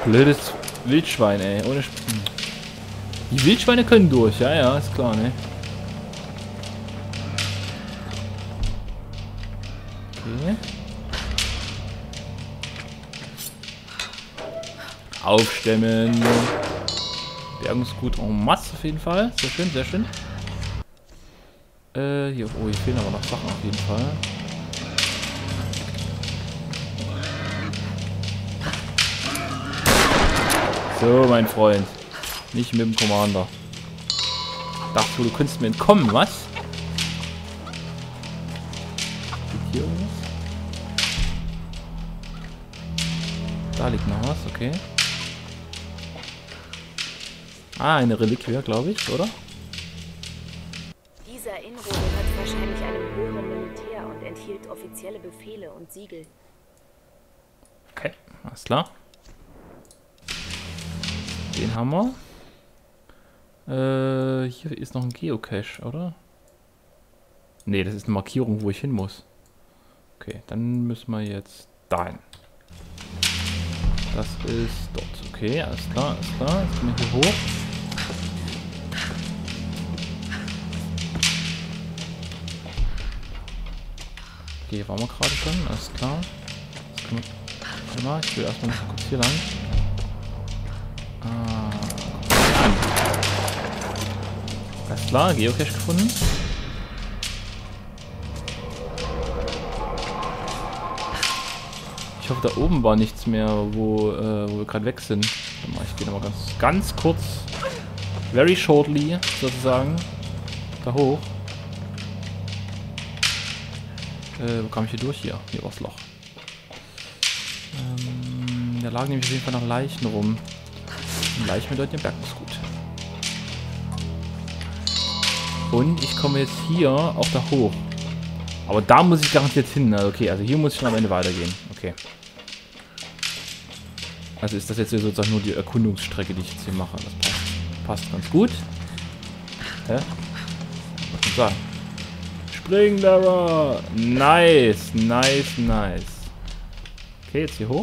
Blödes Wildschwein, ey. Ohne Die Wildschweine können durch, ja, ja, ist klar, ne? Okay. Aufstemmen. Bergungsgut en masse auf jeden Fall. Sehr schön, sehr schön. Hier, oh, hier fehlen aber noch Sachen auf jeden Fall. So, mein Freund. Nicht mit dem Commander. Dachte, du könntest mir entkommen, was? Liegt hier irgendwas? Da liegt noch was, okay. Ah, eine Reliquie, glaube ich, oder? Dieser Inro gehört wahrscheinlich einem höheren Militär und enthielt offizielle Befehle und Siegel. Okay, alles klar. Den haben wir. Hier ist noch ein Geocache, oder? Ne, das ist eine Markierung, wo ich hin muss. Okay, dann müssen wir jetzt dahin. Das ist dort. Okay, alles klar, alles klar. Jetzt gehen wir hier hoch. Okay, hier waren wir gerade schon, alles klar. Jetzt können wir, warte mal, ich will erstmal noch kurz hier lang. Alles klar, Geocache gefunden. Ich hoffe, da oben war nichts mehr, wo wir gerade weg sind. Ich gehe nochmal ganz kurz, very shortly sozusagen, da hoch. Wo kam ich hier durch? Hier war das Loch. Da lagen nämlich auf jeden Fall noch Leichen rum. Die Leichen bedeuten ja Bergungsgut. Und ich komme jetzt hier auch da hoch. Aber da muss ich garantiert hin. Okay, also hier muss ich schon am Ende weitergehen. Okay. Also ist das jetzt hier sozusagen nur die Erkundungsstrecke, die ich jetzt hier mache. Das passt ganz gut. Hä? Was soll ich sagen? Spring, Lara! Nice, nice, nice. Okay, jetzt hier hoch.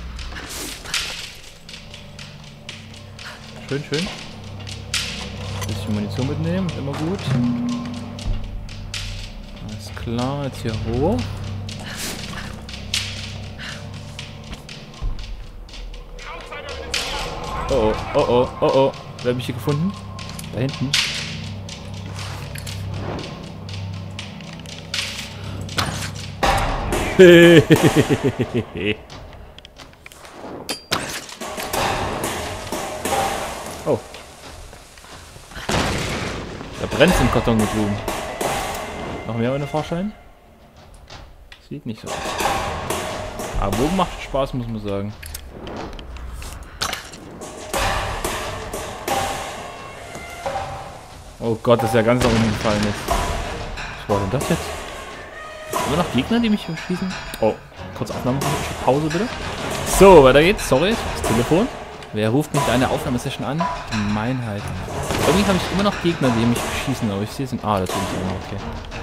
Schön, schön. Ein bisschen Munition mitnehmen, immer gut. Alles klar, jetzt hier hoch. Oh, oh, oh, oh, oh. Wer hat mich hier gefunden? Da hinten. Oh. Da brennt es im Karton mit Blumen. Noch mehr ohne Fahrschein? Sieht nicht so aus. Aber Bogen macht Spaß, muss man sagen. Oh Gott, das ist ja ganz nach unten gefallen jetzt. Was war denn das jetzt? Immer noch Gegner, die mich schießen? Oh, kurz Aufnahme, Pause bitte. So, weiter geht's. Sorry, das Telefon. Wer ruft mich eine Aufnahmesession an? Gemeinheit. Irgendwie habe ich immer noch Gegner, die mich schießen, aber ich sehe es nicht. Ah, das ist immer okay.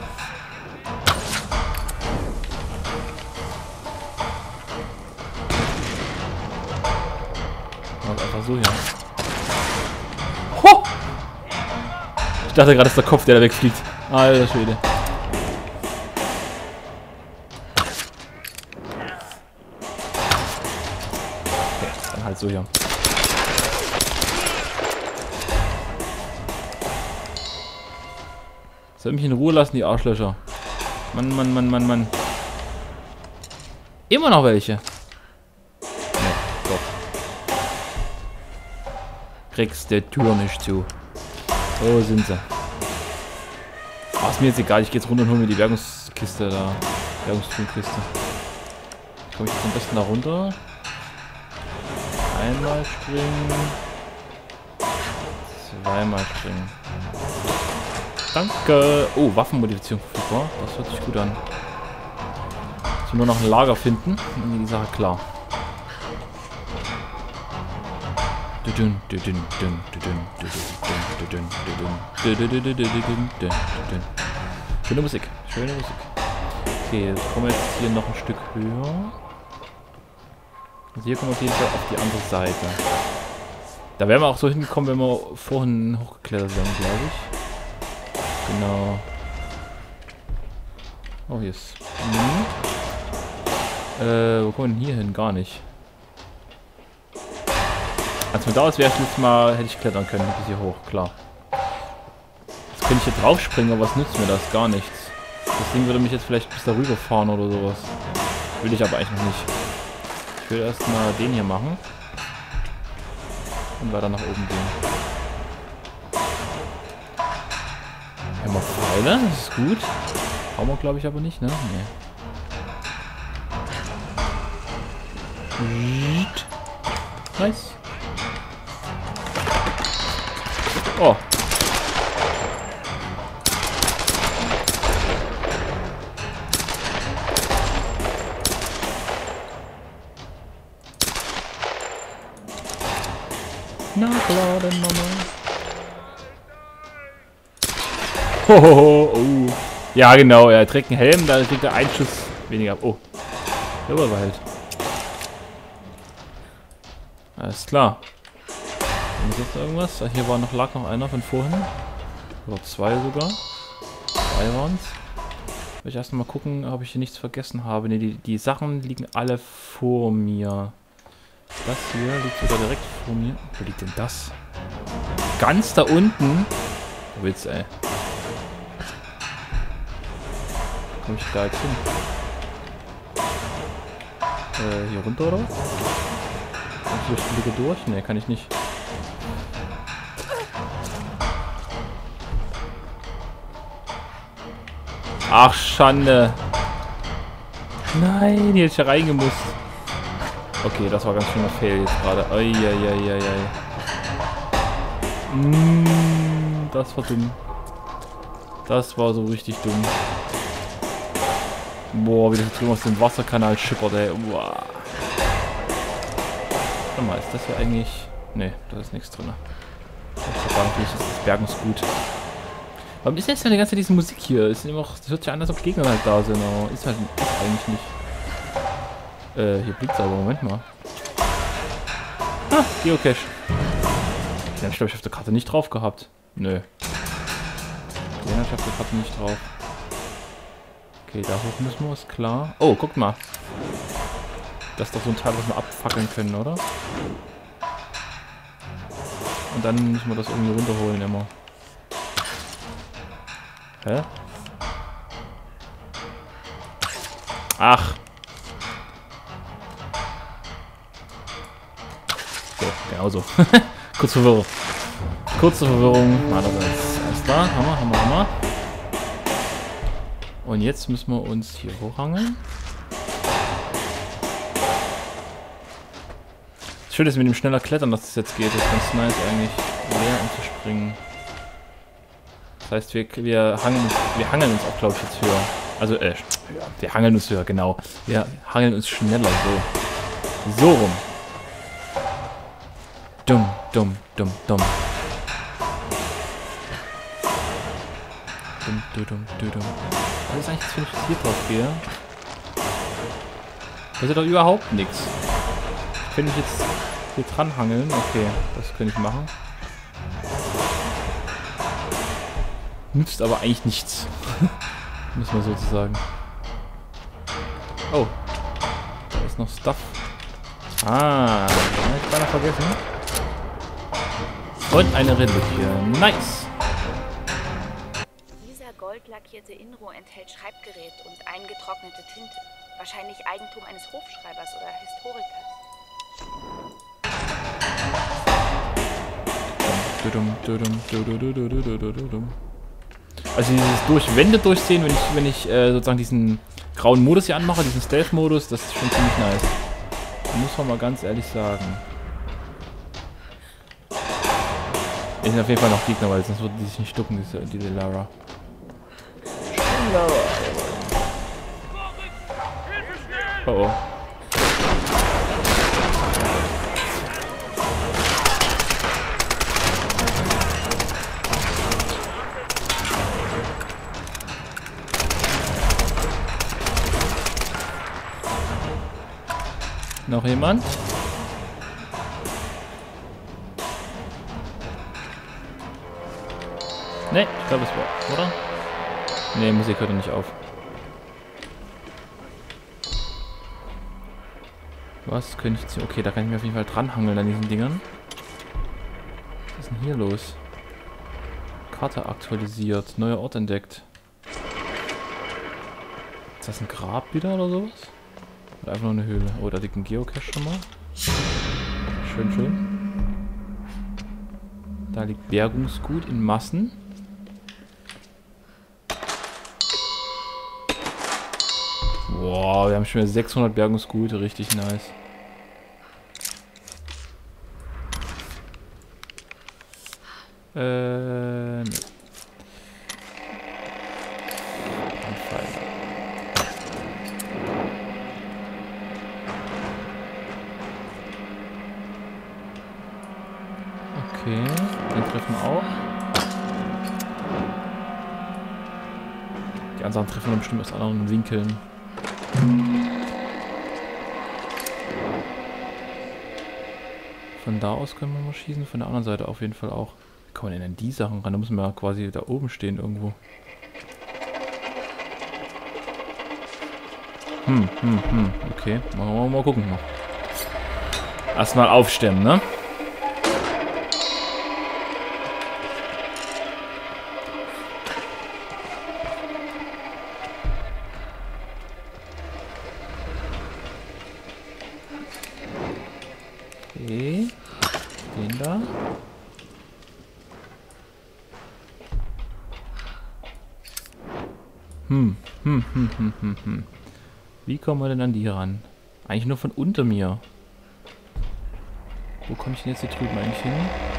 Mach einfach so hier. Ho! Ich dachte gerade, das ist der Kopf, der da wegfliegt. Alter Schwede. Halt so hier. Soll mich in Ruhe lassen, die Arschlöcher. Mann, Mann, Mann, Mann, Mann. Immer noch welche. Ne, doch. Kriegst der Tür nicht zu. So sind sie. Ach, ist mir jetzt egal. Ich gehe jetzt runter und hole mir die Bergungskiste da. Bergungskiste. Komme ich jetzt am besten da runter? Einmal springen. Zweimal springen. Danke. Oh, Waffenmodifizierung verfügbar. Das hört sich gut an. Jetzt nur noch ein Lager finden. Dann geht die Sache klar. Schöne Musik. Schöne Musik. Okay, jetzt kommen wir jetzt hier noch ein Stück höher. Also hier kommen wir auf jeden Fall auf die andere Seite. Da wären wir auch so hingekommen, wenn wir vorhin hochgeklettert wären, glaube ich. Genau. Oh, hier ist... wo kommen wir denn hier hin? Gar nicht. Als mir da aus wäre, letztes Mal hätte ich klettern können, bis hier hoch, klar. Jetzt könnte ich hier drauf springen, aber was nützt mir das? Gar nichts. Das Ding würde mich jetzt vielleicht bis darüber fahren oder sowas. Will ich aber eigentlich noch nicht. Ich will erstmal den hier machen. Und weiter nach oben gehen. Haben wir Pfeile, das ist gut. Brauchen wir, glaube ich, aber nicht, ne? Nee. Nice. Oh. Nachladen, Mama. Hohoho, oh. Ja, genau, er trägt einen Helm, da kriegt er einen Schuss weniger. Oh. Der Überhalt. Alles klar. Ist jetzt irgendwas? Hier war lag noch einer von vorhin. Oder zwei sogar. Zwei waren es. Will ich erst mal gucken, ob ich hier nichts vergessen habe. Ne, die Sachen liegen alle vor mir. Das hier liegt sogar direkt vor mir. Wo liegt denn das? Ganz da unten. Wo willst du, ey? Komm ich da jetzt hin? Hier runter oder? Kann ich durch die Lücke durch? Ne, kann ich nicht. Ach, Schande. Nein, hier hätte ich ja reingemusst. Okay, das war ganz schön ein Fail jetzt gerade. Eieieiei. Das war dumm. Das war so richtig dumm. Boah, wie das drüben aus dem Wasserkanal schippert, ey. Boah. Warte mal, ist das hier eigentlich... Ne, da ist nichts drin. Natürlich ist das Bergungsgut. Warum ist jetzt denn die ganze Zeit diese Musik hier? Es hört sich an, als ob Gegner halt da sind, aber ist halt eigentlich nicht. Hier blickt's aber, Moment mal. Ah, Geocache. Den hab ich, glaube ich, auf der Karte nicht drauf gehabt. Nö. Den hab ich auf der Karte nicht drauf. Okay, da hoch müssen wir, ist klar. Oh, guck mal. Das ist doch so ein Teil, was wir abfackeln können, oder? Und dann müssen wir das irgendwie runterholen immer. Hä? Ach. So, genau so. Kurze Verwirrung. Kurze Verwirrung. Meinerseits. Alles klar. Hammer. Und jetzt müssen wir uns hier hochhangeln. Schön ist mit dem schneller Klettern, dass es jetzt geht. Das ist ganz nice eigentlich, leer umzuspringen. Das heißt, wir hangeln uns auch, glaube ich, jetzt höher. Also, wir hangeln uns höher, genau. Wir hangeln uns schneller, so. So rum. Dumm. Was ist eigentlich, wenn ich hier drauf gehe? Das ist doch überhaupt nichts. Ich könnte mich jetzt hier dran hangeln. Okay, das könnte ich machen. Nützt aber eigentlich nichts. Muss man sozusagen. Oh. Da ist noch Stuff. Ah, hab ich beinahe vergessen. Und eine Reliquie. Nice. Dieser goldlackierte Inro enthält Schreibgerät und eingetrocknete Tinte. Wahrscheinlich Eigentum eines Hofschreibers oder Historikers. Also dieses durch Wände durchsehen, wenn ich sozusagen diesen grauen Modus hier anmache, diesen Stealth-Modus, das ist schon ziemlich nice. Muss man mal ganz ehrlich sagen. Es sind auf jeden Fall noch Gegner, weil sonst würden die sich nicht ducken, diese Lara. Oh oh. Noch jemand? Ne, ich glaube es war, oder? Ne, Musik hört nicht auf. Was könnte ich jetzt... Okay, da kann ich mir auf jeden Fall dranhangeln an diesen Dingern. Was ist denn hier los? Karte aktualisiert. Neuer Ort entdeckt. Ist das ein Grab wieder oder sowas? Oder einfach nur eine Höhle? Oh, da liegt ein Geocache schon mal. Schön, schön. Da liegt Bergungsgut in Massen. Wow, wir haben schon wieder 600 Bergungsgut. Richtig nice. Ne. Ein Pfeil. Okay, den treffen wir auch. Die anderen treffen wir bestimmt aus anderen Winkeln. Von da aus können wir mal schießen, von der anderen Seite auf jeden Fall auch. Wie kommen wir denn an die Sachen ran? Da müssen wir ja quasi da oben stehen irgendwo. Okay, machen wir mal gucken noch. Erstmal aufstemmen, ne? Okay. Den da. Wie kommen wir denn an die ran? Eigentlich nur von unter mir. Wo komme ich denn jetzt hier drüben eigentlich hin?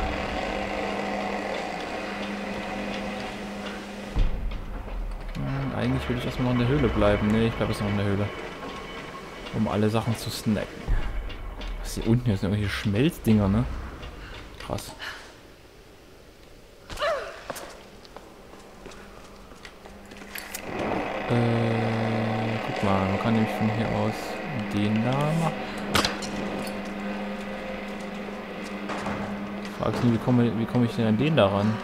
Eigentlich will ich erstmal noch in der Höhle bleiben. Ne, ich bleibe jetzt noch in der Höhle. Um alle Sachen zu snacken. Was hier unten ist, sind irgendwelche Schmelzdinger, ne? Krass. Guck mal, man kann nämlich von hier aus den da machen. Ich frage mich, wie komme ich denn an den da ran?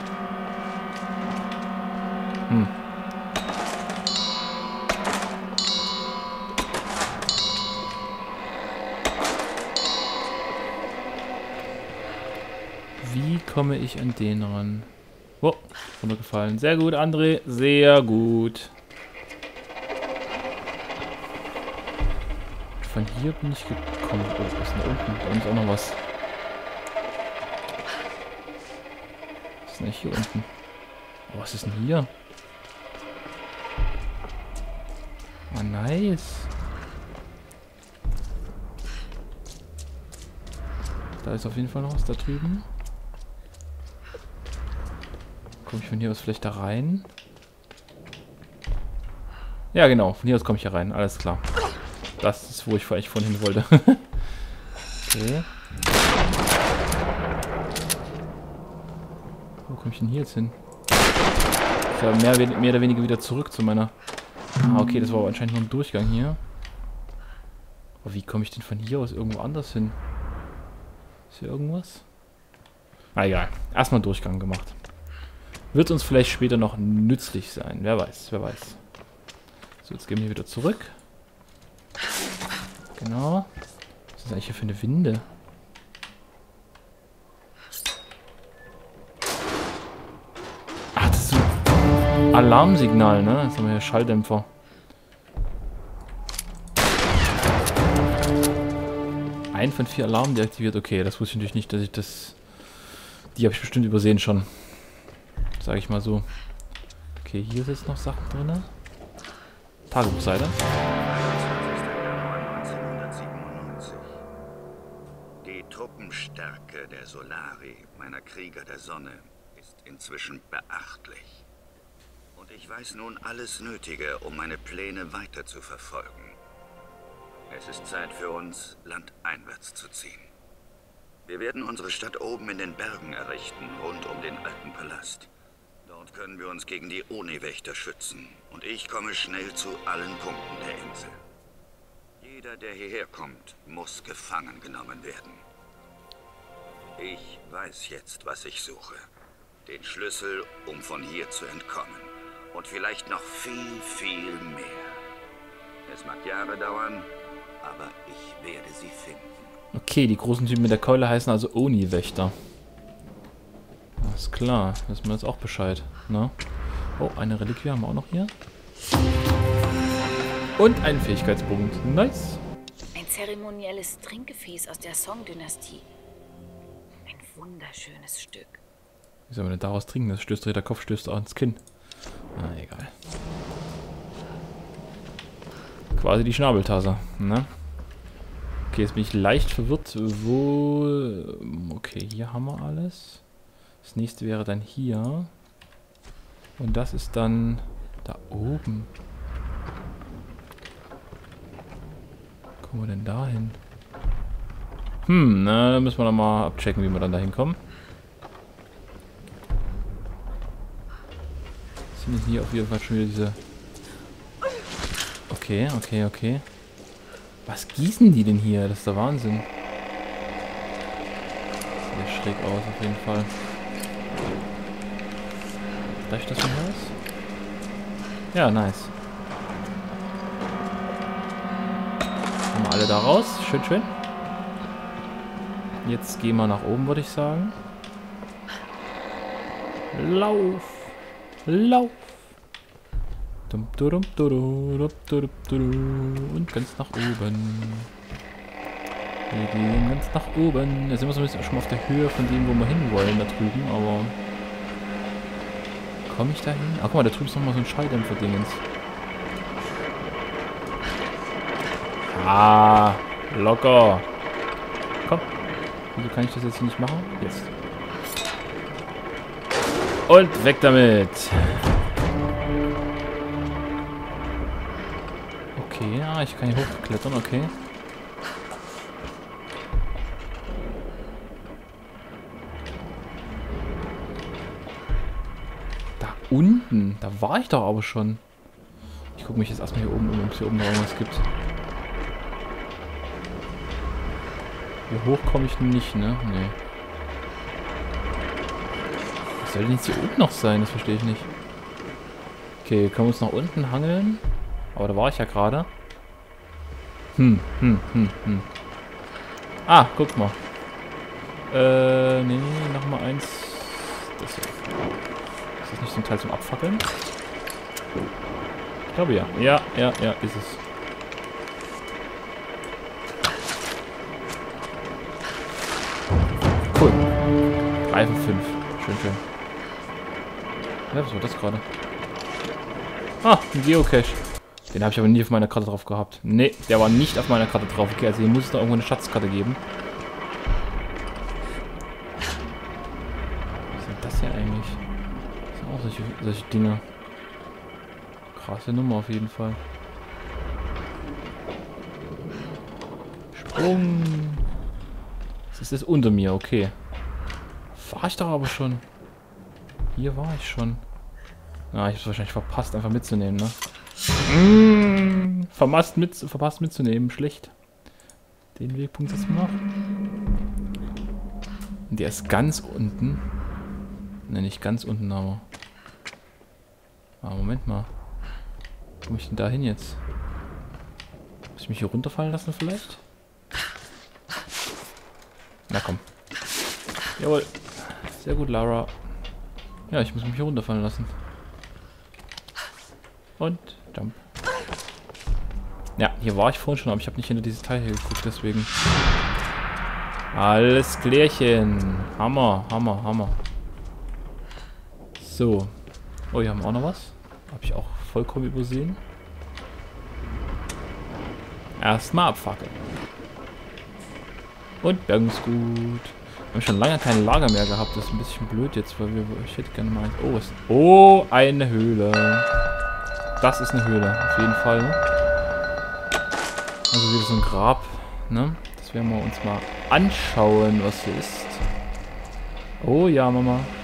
Wie komme ich an den ran? Oh, runtergefallen. Sehr gut, André. Sehr gut. Von hier bin ich gekommen. Oh, was ist denn da unten? Da unten ist auch noch was. Was ist denn hier unten? Oh, was ist denn hier? Oh, nice. Da ist auf jeden Fall noch was da drüben. Komme ich von hier aus vielleicht da rein? Ja, genau. Von hier aus komme ich hier rein. Alles klar. Das ist, wo ich vielleicht vorhin wollte. Okay. Wo komme ich denn hier jetzt hin? Ich ja mehr oder weniger wieder zurück zu meiner... Ah, okay, das war aber anscheinend nur ein Durchgang hier. Aber wie komme ich denn von hier aus irgendwo anders hin? Ist hier irgendwas? Ah, egal. Erstmal Durchgang gemacht. Wird uns vielleicht später noch nützlich sein. Wer weiß, wer weiß. So, jetzt gehen wir wieder zurück. Genau. Was ist eigentlich hier für eine Winde? Ach, das ist ein Alarmsignal, ne? Jetzt haben wir hier Schalldämpfer. Ein von 4 Alarmen deaktiviert. Okay, das wusste ich natürlich nicht, dass ich das... Die habe ich bestimmt übersehen schon. Sage ich mal so. Okay, hier sind jetzt noch Sachen drin. Tagebuchseite. 1997. Die Truppenstärke der Solari, meiner Krieger der Sonne, ist inzwischen beachtlich. Und ich weiß nun alles Nötige, um meine Pläne weiter zu verfolgen. Es ist Zeit für uns, landeinwärts zu ziehen. Wir werden unsere Stadt oben in den Bergen errichten, rund um den alten Palast. Dort können wir uns gegen die Oni-Wächter schützen. Und ich komme schnell zu allen Punkten der Insel. Jeder, der hierher kommt, muss gefangen genommen werden. Ich weiß jetzt, was ich suche. Den Schlüssel, um von hier zu entkommen. Und vielleicht noch viel, viel mehr. Es mag Jahre dauern, aber ich werde sie finden. Okay, die großen Typen mit der Keule heißen also Oni-Wächter. Alles klar, wissen wir jetzt auch Bescheid, ne? Oh, eine Reliquie haben wir auch noch hier. Und einen Fähigkeitspunkt. Nice. Ein zeremonielles Trinkgefäß aus der Song-Dynastie. Ein wunderschönes Stück. Wie soll man denn daraus trinken? Das stößt der Kopf stößt ans Kinn. Ah, egal. Quasi die Schnabeltasse, ne? Okay, jetzt bin ich leicht verwirrt. Wo... Okay, hier haben wir alles. Das nächste wäre dann hier. Und das ist dann da oben. Wo kommen wir denn da hin? Na, da müssen wir noch mal abchecken, wie wir dann da hinkommen. Sind hier auf jeden Fall schon wieder diese... Okay, okay, okay. Was gießen die denn hier? Das ist der Wahnsinn. Sieht schräg aus, auf jeden Fall. Reicht das schon aus? Ja, nice. Haben wir alle da raus. Schön, schön. Jetzt gehen wir nach oben, würde ich sagen. Lauf! Lauf! Und ganz nach oben. Wir gehen ganz nach oben. Jetzt sind wir so ein bisschen schon mal auf der Höhe von dem, wo wir hinwollen, da drüben, aber... Komme ich da hin? Ach, guck mal, da drüben ist nochmal so ein Schalldämpfer-Dingens. Ah, locker. Komm. Wieso kann ich das jetzt nicht machen? Jetzt. Und weg damit. Okay, ja, ich kann hier hochklettern, okay. Da unten, da war ich doch aber schon. Ich gucke mich jetzt erstmal hier oben um, ob es hier oben noch irgendwas gibt. Hier hoch komme ich nicht, ne? Nee. Was soll denn jetzt hier oben noch sein? Das verstehe ich nicht. Okay, können wir uns nach unten hangeln? Aber da war ich ja gerade. Ah, guck mal. Nee, noch mal eins. Das hier. Ist das nicht so ein Teil zum Abfackeln? Ich glaube ja. Ja, ist es. Cool. 3 von 5. Schön, schön. Ja, was war das gerade? Ah, ein Geocache. Den habe ich aber nie auf meiner Karte drauf gehabt. Nee, der war nicht auf meiner Karte drauf. Okay, also hier muss es da irgendwo eine Schatzkarte geben. Was sind das hier eigentlich? Das sind auch solche Dinge. Krasse Nummer auf jeden Fall. Sprung. Das ist unter mir, okay. War ich doch aber schon. Hier war ich schon. Ah, ich hab's wahrscheinlich verpasst, einfach mitzunehmen, ne? Verpasst mitzunehmen, schlecht. Den Wegpunkt jetzt noch. Und der ist ganz unten. Ne, nicht ganz unten, aber... Ah, Moment mal. Wo komme ich denn da hin jetzt? Muss ich mich hier runterfallen lassen vielleicht? Na komm. Jawohl. Sehr gut, Lara. Ja, ich muss mich hier runterfallen lassen. Und Jump. Ja, hier war ich vorhin schon, aber ich habe nicht hinter dieses Teil hier geguckt, deswegen. Alles klärchen. Hammer, Hammer, Hammer. So. Oh, hier haben wir auch noch was. Habe ich auch vollkommen übersehen. Erstmal abfackeln. Und Bergungsgut. Wir haben schon lange kein Lager mehr gehabt. Das ist ein bisschen blöd jetzt, weil ich hätte gerne mal... Oh, eine Höhle. Das ist eine Höhle, auf jeden Fall. Also wieder so ein Grab, ne? Das werden wir uns mal anschauen, was hier ist. Oh ja, Mama.